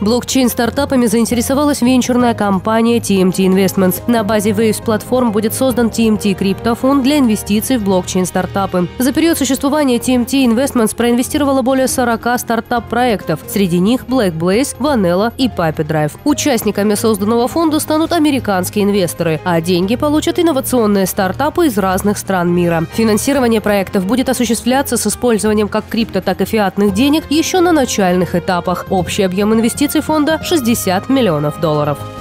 Блокчейн-стартапами заинтересовалась венчурная компания TMT Investments. На базе Waves Platform будет создан TMT Криптофонд для инвестиций в блокчейн-стартапы. За период существования TMT Investments проинвестировало более 40 стартап-проектов. Среди них Black Blaze, Vanilla и Puppy Drive. Участниками созданного фонда станут американские инвесторы, а деньги получат инновационные стартапы из разных стран мира. Финансирование проектов будет осуществляться с использованием как крипто, так и фиатных денег еще на начальных этапах. Общий объем инвестиций фонда – $60 миллионов.